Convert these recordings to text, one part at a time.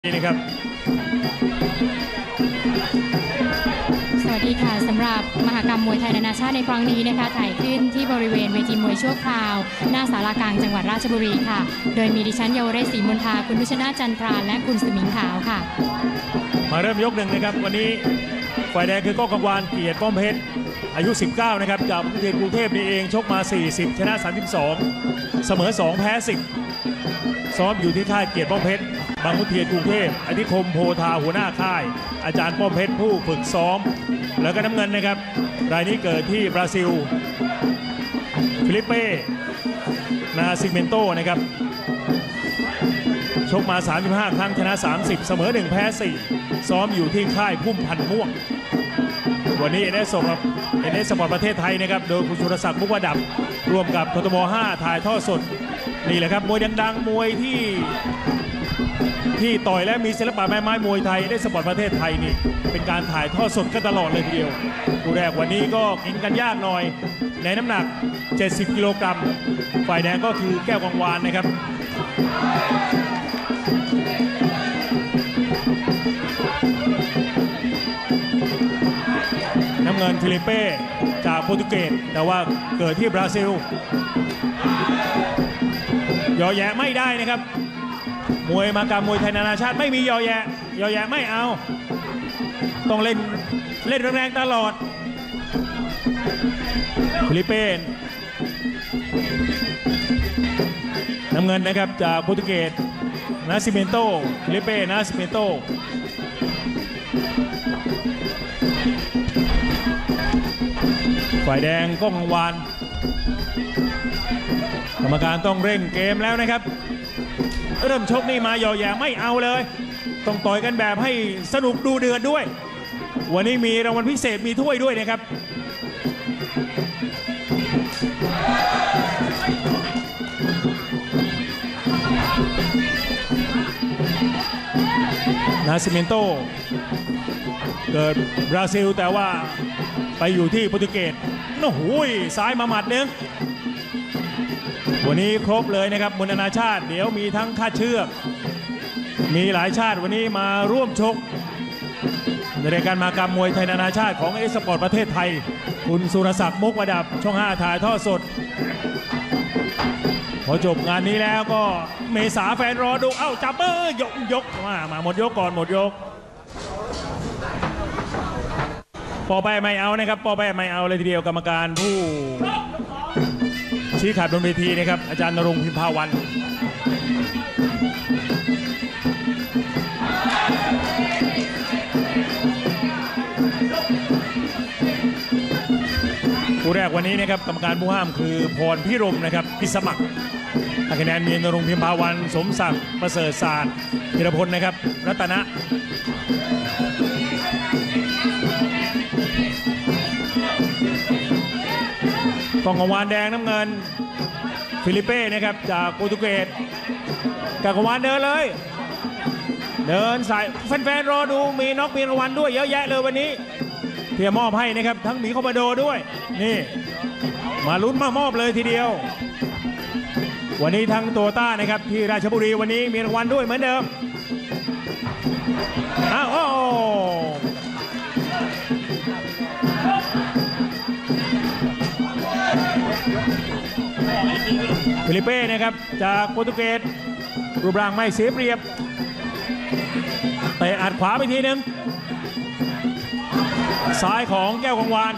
นี่นะครับสวัสดีค่ะสำหรับมหกรรมมวยไทยนานาชาติในครั้งนี้นะคะถ่ายขึ้นที่บริเวณเวทีมวยชั่วคราวหน้าศาลากลางจังหวัดราชบุรีค่ะโดยมีดิฉันเยาวเรศศรีมนทาคุณนุชนาถจันทราและคุณสมิงขาวค่ะมาเริ่มยกหนึ่งนะครับวันนี้ฝ่ายแดงคือก้องกังวานเกียรติป้อมเพชรอายุ 19นะครับจากกรุงเทพกรุงเทพนี่เองชกมา40ชนะ32เสมอ2แพ้10ซ้อมอยู่ที่ค่ายเกียรติป้อมเพชรบางขุนเทียนกรุงเทพอธิคมโพธาหัวหน้าค่ายอาจารย์ป้อมเพชรผู้ฝึกซ้อมแล้วก็น้ำเงินนะครับรายนี้เกิดที่บราซิลฟิลิปเป้นาซิเมนโตนะครับชกมา35ครั้งชนะ30เสมอ1แพ้4ซ้อมอยู่ที่ค่ายพุ่มพันธุ์ม่วงวันนี้NSสปอร์ตประเทศไทยนะครับโดยคุณสุรศักดิ์มุกวดับร่วมกับททบ5ถ่ายทอดสดนี่แหละครับมวยดังๆมวยที่ต่อยและมีศิลปะแม่ไม้มวยไทยNSสปอร์ตประเทศไทยนี่เป็นการถ่ายทอดสดกันตลอดเลยทีเดียวคู่แรกวันนี้ก็กินกันยากหน่อยในน้ำหนัก70กิโลกรัมฝ่ายแดงก็คือแก้วกังวานนะครับน้ำเงินฟิลิปเป้จากโปรตุเกสแต่ว่าเกิดที่บราซิลยอแยะไม่ได้นะครับมวยมากรรมมวยไทยนานาชาติไม่มียอแยะไม่เอาต้องเล่นแรงๆตลอดฟิลิปเป้น้ำเงินนะครับจากโปรตุเกสนาซิเมนโตฟิลิปเป้นาซิเมนโตฝ่ายแดงก้องกังวานกรรมการต้องเร่งเกมแล้วนะครับเริ่มชกนี่มาหย่อแย่ไม่เอาเลยต้องต่อยกันแบบให้สนุกดูเดือดด้วยวันนี้มีรางวัลพิเศษมีถ้วยด้วยนะครับนาซิเมนโตเกิดบราซิลแต่ว่าไปอยู่ที่โปรตุเกสโอ้โหซ้ายมาหมัดนึงวันนี้ครบเลยนะครับมวยนานาชาติเดี๋ยวมีทั้งค่าเชือกมีหลายชาติวันนี้มาร่วมชกในรายการมากรรมมวยไทยนานาชาติของNSสปอร์ตประเทศไทยคุณสุรศักดิ์มุกวดับช่อง5ถ่ายทอดสดพอจบงานนี้แล้วก็เมษาแฟนรอดูเอ้าจับยกมาหมดยกก่อนหมดยกปอไปไม่เอานะครับปอไปไม่เอาเลยทีเดียวกรรมการผู้ชี้ขาดบนเวทีนะครับอาจารย์ณรงค์พิมพาวันคู่แรกวันนี้นะครับกรรมการผู้ห้ามคือพรพิรมนะครับพิสมัครคะแนนมีณรงค์พิมพาวันสมศักดิ์ประเสริฐศาสตร์ธีรพลนะครับรัตนะกองกังวานแดงน้ำเงินฟิลิปเป้นะครับจากโปรตุเกสกองกังวานเดินเลยเดินสายแฟนๆรอดูมีน็อกมีรางวัลด้วยเยอะแยะเลยวันนี้เพียมอบให้นะครับทั้งหมีคอมบาโดด้วยนี่มาลุ้นมามอบเลยทีเดียววันนี้ทั้งโตต้านะครับที่ราชบุรีวันนี้มีรางวัลด้วยเหมือนเดิมโอ้ฟิลิปเป้นะครับจากโปรตุเกสรูปร่างไม่เสียเปรียบเตะอัดขวาไปทีนึงซ้ายของแก้วกังวาน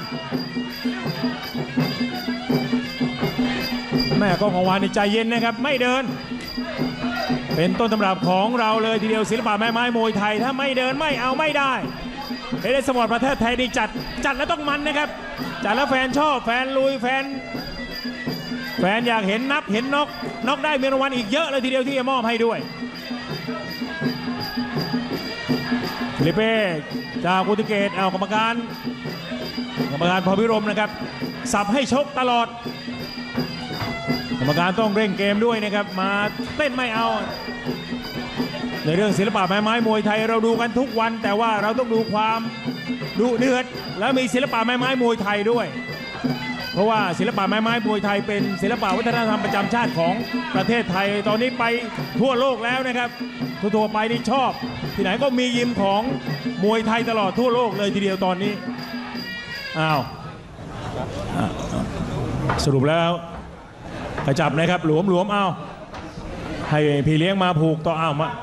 แม่ก้องกังวานในใจเย็นนะครับไม่เดินเป็นต้นตำรับของเราเลยทีเดียวศิลปะแม่ไม้มวยไทยถ้าไม่เดินไม่เอาไม่ได้NSสปอร์ตประเทศไทยนี่จัดแล้วต้องมันนะครับจัดแล้วแฟนชอบแฟนลุยแฟนอยากเห็นนับเห็นน็อกได้มีรางวัลอีกเยอะเลยทีเดียวที่จะมอบให้ด้วยฟิลิปเป้จากโปรตุเกสเอากรรมการพรพิรมนะครับสับให้ชกตลอดกรรมการต้องเร่งเกมด้วยนะครับมาเต้นไม่เอาในเรื่องศิลปะแม่ไม้มวยไทยเราดูกันทุกวันแต่ว่าเราต้องดูความดุเดือดและมีศิลปะแม่ไม้มวยไทยด้วยเพราะว่าศิลปะไม้มวยไทยเป็นศิลปะวัฒนธรรมประจำชาติของประเทศไทยตอนนี้ไปทั่วโลกแล้วนะครับทั่วไปนี่ชอบที่ไหนก็มียิมของมวยไทยตลอดทั่วโลกเลยทีเดียวตอนนี้อ้าวสรุปแล้วกระจับนะครับหลวมเอาให้พี่เลี้ยงมาผูกต่ออ้าวมา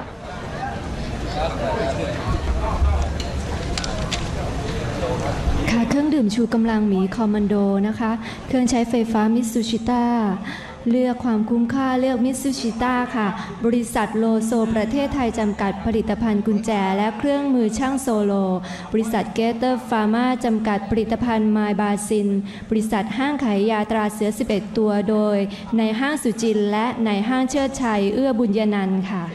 ค่ะเครื่องดื่มชูกำลังหมีคอมมานโดนะคะเครื่องใช้ไฟฟ้ามิตซูชิต้าเลือกความคุ้มค่าเลือกมิตซูชิต้าค่ะบริษัทโลโซประเทศไทยจำกัดผลิตภัณฑ์กุญแจและเครื่องมือช่างโซโลบริษัทเกเตอร์ฟาร์มาจำกัดผลิตภัณฑ์ไมบาซินบริษัทห้างขายยาตราเสือ11ตัวโดยในห้างสุจินและในห้างเชิดชัยเอื้อบุญยนันท์ค่ะ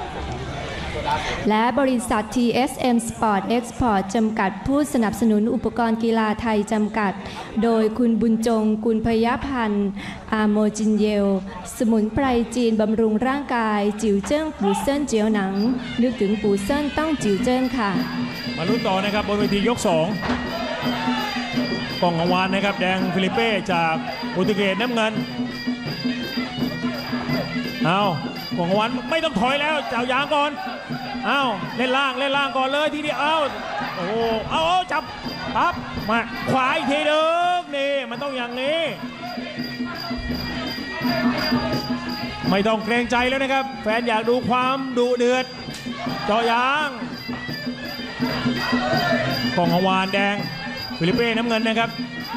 และบริษัท TSM Sport Export จำกัดผู้สนับสนุนอุปกรณ์กีฬาไทยจำกัดโดยคุณบุญจงกุลพยพันธ์อาโมจินเยลสมุนไพรจีนบำรุงร่างกายจิ๋วเจิ้งปูเซินเจียวหนังนึกถึงปูเซินต้องจิ๋วเจิ้งค่ะมาลุ้นต่อนะครับบนเวทียก2กองกังวานนะครับแดงฟิลิเป้จากโปรตุเกสน้ำเงินเอากองกังวานไม่ต้องถอยแล้วเจ้ายางก่อนเอาเล่นล่างก่อนเลยทีเดียวโอ้เอาจับปั๊บมาขวาอีกทีนึงนี่มันต้องอย่างนี้ไม่ต้องเกรงใจแล้วนะครับแฟนอยากดูความดุเดือดเจาะยางกองกังวานแดงฟิลิเป้น้ำเงินนะครับ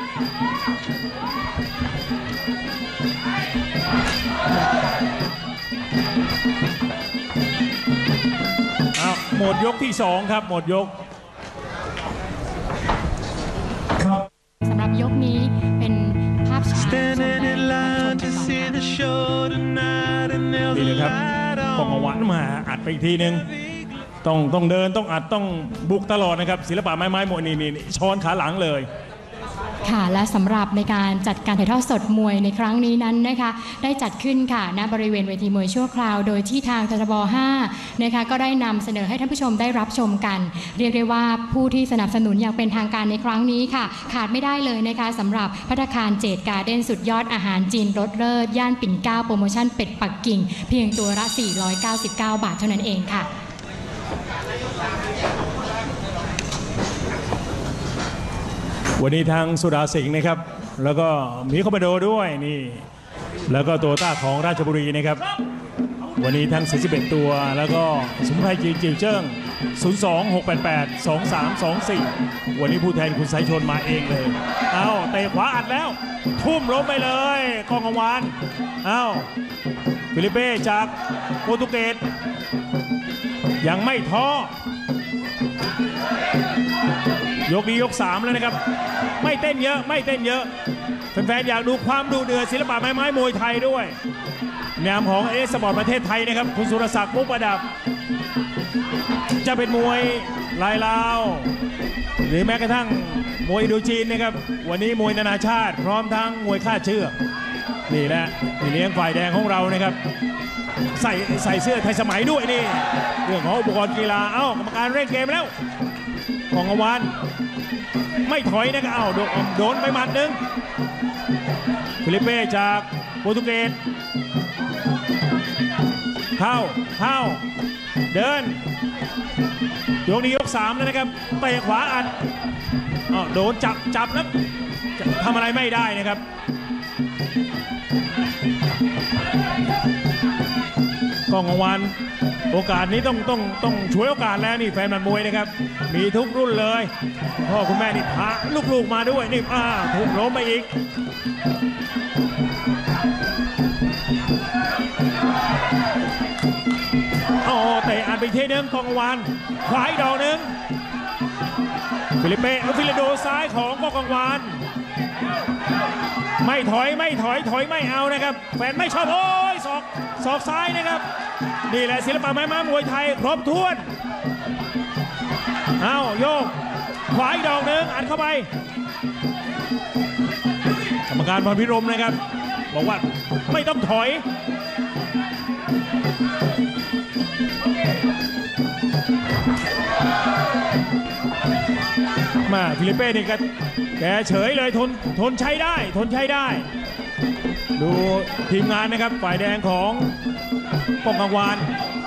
หมดยกที่2ครับหมดยกสำหรับยกนี้เป็นภาพช้าดีเลยครับกองกังวานมาอัดไปอีกทีนึงต้องเดินต้องอัดต้องบุกตลอดนะครับศิลปะไม้มวยนี่ช้อนขาหลังเลยค่ะและสำหรับในการจัดการถ่ายทอดสดมวยในครั้งนี้นั้นนะคะได้จัดขึ้นค่ะณบริเวณเวทีมวยชั่วคราวโดยที่ทางทบ5นะคะก็ได้นำเสนอให้ท่านผู้ชมได้รับชมกันเรียกได้ว่าผู้ที่สนับสนุนอย่างเป็นทางการในครั้งนี้ค่ะขาดไม่ได้เลยนะคะสำหรับภัตตาคารเจดการ์เด้นสุดยอดอาหารจีนรสเลิศย่านปิ่นเกล้าโปรโมชั่นเป็ดปักกิ่งเพียงตัวละ499 บาทเท่านั้นเองค่ะวันนี้ทางสุดาสิงห์นะครับแล้วก็มีคอมมานโดด้วยนี่แล้วก็ตัวต้าของราชบุรีนะครับวันนี้ทั้ง41ตัวแล้วก็สมุนไพรจีนจิ๋วเจิ้ง026882324วันนี้ผู้แทนคุณสายชนมาเองเลยเอาเตะขวาอัดแล้วทุ่มล้มไปเลยกองกังวานเอาฟิลิเป้จากโปรตุเกสยังไม่ท้อยกนี้ยก3แล้วนะครับไม่เต้นเยอะแฟนๆอยากดูความดุเดือดศิลปะไม้มวยไทยด้วยนามของเอสปอร์ตประเทศไทยนะครับคุณสุรศักดิ์มุกประดับจะเป็นมวยลายลาวหรือแม้กระทั่งมวยอินโดจีนนะครับวันนี้มวยนานาชาติพร้อมทั้งมวยฆ่าเชือกนี่แหละนี่เลี้ยงฝ่ายแดงของเรานะครับใส่เสื้อไทยสมัยด้วยนี่เรื่องของอุปกรณ์กีฬากรรมการเร่งเกมแล้วของกังวานไม่ถอยนะครับโดนไปหมัดหนึ่งฟิลิเป้จากโปรตุเกสเข้าเดินยกนี้ยก3แล้วนะครับเตะขวาอัดโดนจับแล้วทำอะไรไม่ได้นะครับกองกังวานโอกาสนี้ต้องช่วยโอกาสแล้วนี่แฟนมันมวยนะครับมีทุกรุ่นเลยพ่อคุณแม่นี่พาลูกๆมาด้วยนี่ถูกล้มไปอีกเตะอัดไปทีนึงกองกังวานขวาอีกดอกนึงฟิลิเป้ฟิลิโดซ้ายของกองกังวานไม่ถอยไม่เอานะครับแฟนไม่ชอบโอ้ยศอกซ้ายนะครับนี่แหละศิลปะไม้มวยไทยครบถ้วนโยกขวาอีกดอกนึงอัดเข้าไปกรรมการพรพิรมนะครับบอกว่าไม่ต้องถอยมาฟิลิปเป้นี่ก็แกเฉยเลยทนใช้ได้ทนใช้ได้ดูทีมงานนะครับฝ่ายแดงของกองกังวาน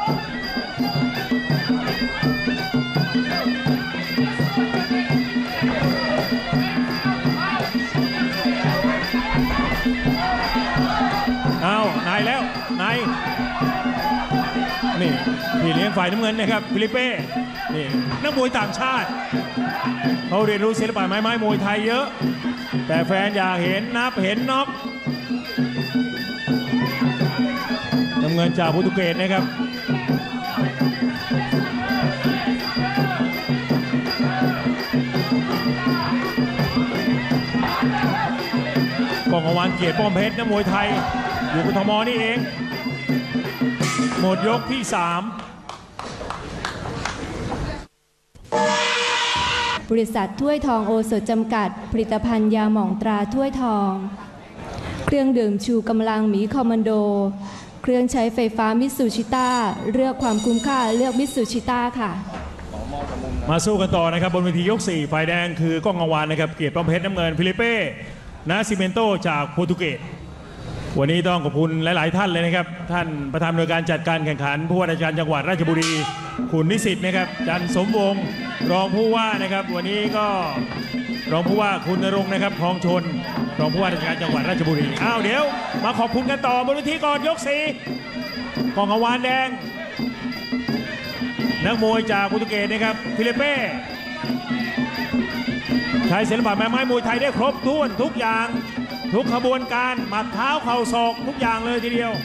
เอานายแล้วนายนี่พี่เลี้ยงฝ่ายน้ำเงินนะครับฟิลิปเป้นี่นักมวยต่างชาติเขาเรียนรู้ศิลปะไม้มวยไทยเยอะแต่แฟนอยากเห็นนับเห็นน็อกน้ำเงินจากโปรตุเกสนะครับกองกวานเกียรติป้อมเพชรนักมวยไทยอยู่กทมนี่เองหมดยกที่ 3 บริษัทถ้วยทองโอสถจำกัดผลิตภัณฑ์ยาหม่องตราถ้วยทองเครื่องดื่มชูกำลังหมีคอมมานโดเครื่องใช้ไฟฟ้ามิตซูชิต้าเลือกความคุ้มค่าเลือกมิตซูชิต้าค่ะมาสู้กันต่อนะครับบนเวทียก 4ฝ่ายแดงคือกองกังวานนะครับเกียรติป้อมเพชรน้ำเงินฟิลิเป้นาซิเมนโตจากโปรตุเกสวันนี้ต้องขอบคุณหลายๆท่านเลยนะครับท่านประธานในวยการจัดการแข่งขันผู้ว่าราชการจังหวัดราชบุรีคุณนิสิตนะครับจันทร์สมวงศ์รองผู้ว่านะครับวันนี้ก็รองผู้ว่าคุณณรงค์นะครับทองชนรองผู้ว่าราชการจังหวัดราชบุรีอ้าวเดี๋ยวมาขอบคุณกันต่อบนเวทีก่อนยก 4กองกังวานแดงนักมวยจากโปรตุเกสนะครับฟิลิเป้ใช้ศิลปะไม้มวยไทยได้ครบถ้วนทุกอย่างทุกขบวนการหมัดเท้าเข่าศอกทุกอย่างเลยทีเดียว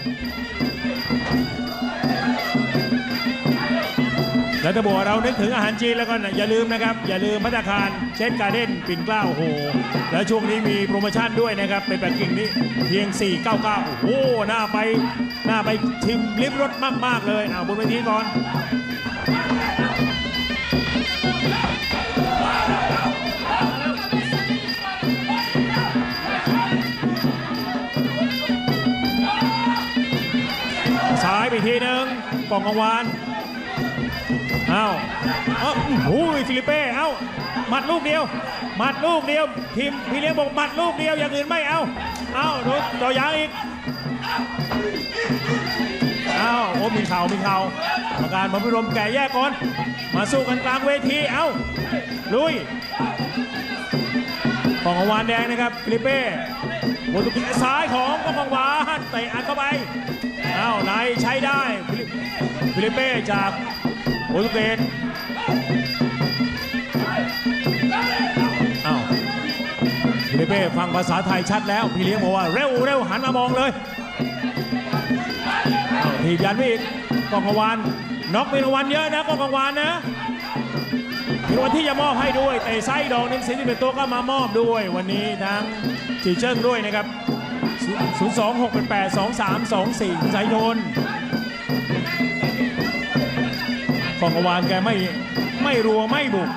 แล้วถ้าบอกเรานึกถึงอาหารจีนแล้วก็อย่าลืมนะครับอย่าลืมภัตตาคารเชฟการ์เด้นปิ่นเกล้าโอ้โหแล้วช่วงนี้มีโปรโมชั่นด้วยนะครับเป็นแบบกิ่งนี้เพียง499โอ้โหน่าไปชิมลิ้มรสมากๆเลยบนเวทีก่อนซ้ายไปทีนึงกองกังวานฟิลิเป้หมัดลูกเดียวทีมพี่เลี้ยงบอกหมัดลูกเดียวอย่างอื่นไม่ดูต่อยางอีกมีเข่าอาการผมพิรมแก่แยกก่อนมาสู้กันกลางเวทีลุยกองกังวานแดงนะครับฟิลิเป้โปรตุเกสซ้ายของกองกังวานเตะอัดเข้าไปนายใช้ได้ฟิลิเป้จากโปรตุเกสฟิลิเป้ฟังภาษาไทยชัดแล้วพี่เลี้ยงบอกว่าเร็วหันมามองเลยทีบยันไปอีกกองกังวานน็อกเป็นรางวัลเยอะนะกองกังวานนะมีรางวัลที่จะมอบให้ด้วยเตะไส้ดอกหนึ่ง41ตัวก็มามอบด้วยวันนี้ทั้งจีเจิ้งด้วยนะครับ026882324สายชนกองกังวานแกไม่รัวไม่บุก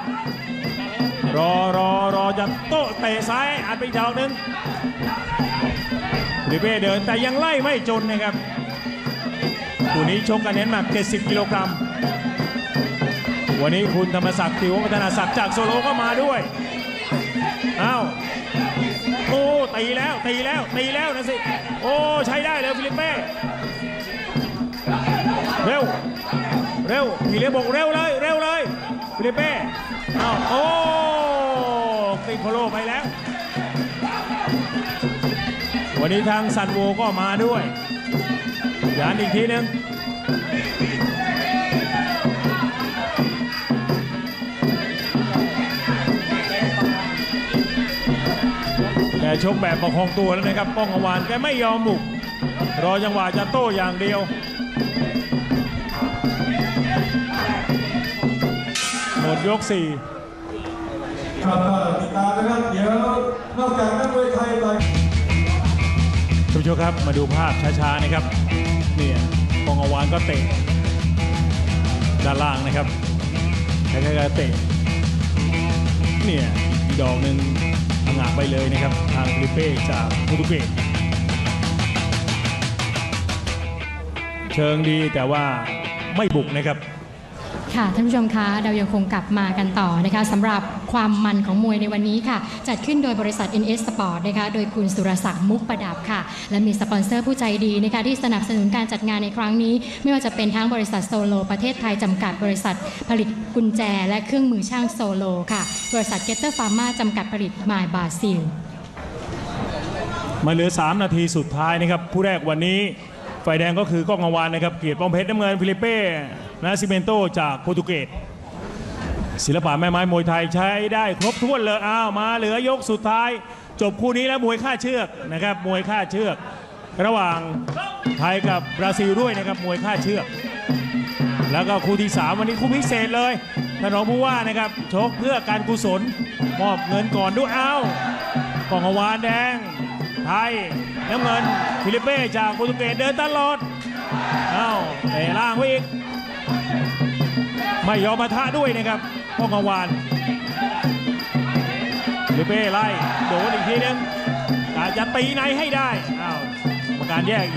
รอจะโต้เตะซ้ายอัดไปดอกหนึ่งฟิลิเป้เดินแต่ยังไล่ไม่จนนะครับคู่นี้ชกกันเน้นหนัก70กิโลกรัมวันนี้คุณธรรมศักดิ์ติวพัฒนาศักดิ์จากโซโลก็มาด้วยตีแล้วนะสิใช้ได้เลยฟิลิเป้เร็วพี่เลี้ยงบอกเร็วเลยฟิลิเป้ติดโคโลไปแล้ววันนี้ทางซันโวก็มาด้วยย้านอีกทีนึงแกชกแบบประคองตัวแล้วนะครับป้องกังวานแกไม่ยอมบุกรอจังหวะจะโต้อย่างเดียวหมดยก 4 ติดตามนะครับเดี๋ยวนอกจากนักมวยไทยไปท่านผู้ชมครับมาดูภาพช้าๆนะครับเนี่ยกองกังวานก็เตะด้านล่างนะครับแค่เตะเนี่ยอีกดอกหนึ่งพังงาไปเลยนะครับทางฟิลิเป้จากโปรตุเกสเชิงดีแต่ว่าไม่บุกนะครับค่ะท่านผู้ชมคะเรายังคงกลับมากันต่อนะคะสำหรับความมันของมวยในวันนี้ค่ะจัดขึ้นโดยบริษัท NS Sport นะคะโดยคุณสุรศักดิ์มุกประดับค่ะและมีสปอนเซอร์ผู้ใจดีนะคะที่สนับสนุนการจัดงานในครั้งนี้ไม่ว่าจะเป็นทั้งบริษัทโซโลประเทศไทยจำกัดบริษัทผลิตกุญแจและเครื่องมือช่างโซโลค่ะบริษัทเกตเตอร์ฟาร์มาจำกัดผลิตมายบาซิลมาเหลือ3 นาทีสุดท้ายนะครับผู้แรกวันนี้ฝ่ายแดงก็คือก้องกังวานนะครับเกียรติป้อมเพชรน้ำเงินฟิลิเป้นาซิเมนโตจากโปรตุเกสศิลปะแม่ไม้มวยไทยใช้ได้ครบถ้วนเลยมาเหลือยกสุดท้ายจบคู่นี้แล้วมวยค่าเชือกนะครับมวยค่าเชือกระหว่างไทยกับบราซิลด้วยนะครับมวยค่าเชือกแล้วก็คู่ที่3วันนี้คู่พิเศษเลยท่านรองผู้ว่านะครับชกเพื่อการกุศลมอบเงินก่อนด้วยก้องกังวานแดงไทยน้ำเงินฟิลิเป้จากโปรตุเกสเดินตลอดเตะล่างไว้อีกไม่ยอมปะทะด้วยนะครับก้องกังวานฟิลิเป้ไล่โดนอีกทีนึงการจะตีในให้ได้กรรมการแยก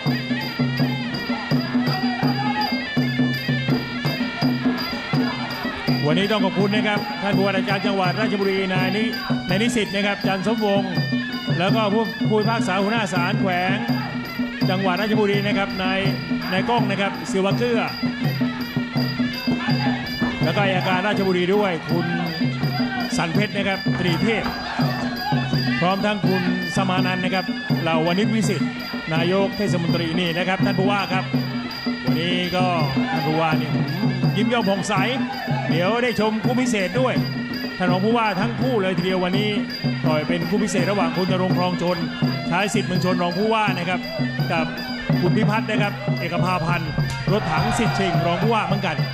วันนี้ต้องขอบคุณนะครับท่านผู้ว่าราชการจังหวัดราชบุรีนายนิสิตนะครับจันทร์สมวงศ์แล้วก็ผู้พิพากษาหัวหน้าศาลแขวงจังหวัดราชบุรีนะครับนายก้องนะครับศิวะเกื้อแล้วก็อัยการราชบุรีด้วยคุณสันเพชรนะครับตรีเทพพร้อมทั้งคุณสมานันท์นะครับเหล่าวณิชวิสิทธิ์นายกเทศมนตรีนี่นะครับท่านผู้ว่าครับวันนี้ก็ท่านผู้ว่านี่ยิ้มย่องผ่องใสเดี๋ยวได้ชมคู่พิเศษด้วยท่านรองผู้ว่าทั้งคู่เลยทีเดียววันนี้ต่อยเป็นคู่พิเศษระหว่างคุณณรงค์ครองชนชายสิทธิ์เมืองชนรองผู้ว่านะครับกับคุณพิพัฒน์นะครับเอกภาพันธ์รถถังสิทธิ์ชิงรองผู้ว่าเหมือนกัน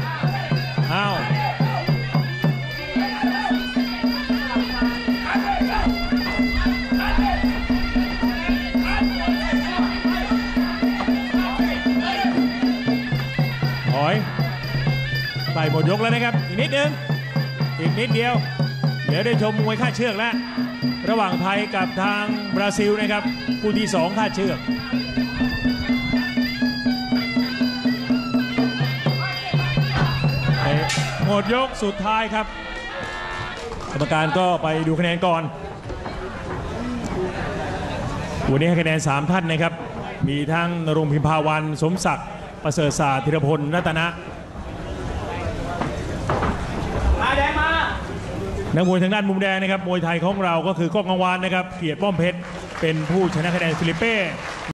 ถอยไต่หมดยกแล้วนะครับอีกนิดนึงอีกนิดเดียวเดี๋ยวได้ชมมวยค่าเชือกแล้วระหว่างไทยกับทางบราซิลนะครับคู่ที่2ค่าเชือกหมดยกสุดท้ายครับกรรมการก็ไปดูคะแนนก่อนวันนี้ให้คะแนน3ท่านนะครับมีทั้งณรงค์พิมพาวันสมศักดิ์ประเสริฐศาสตร์ธีรพลรัตนะนักมวยทางด้านมุมแดงนะครับมวยไทยของเราก็คือก้องกังวานนะครับเกียรติป้อมเพชรเป็นผู้ชนะคะแนนฟิลิเป้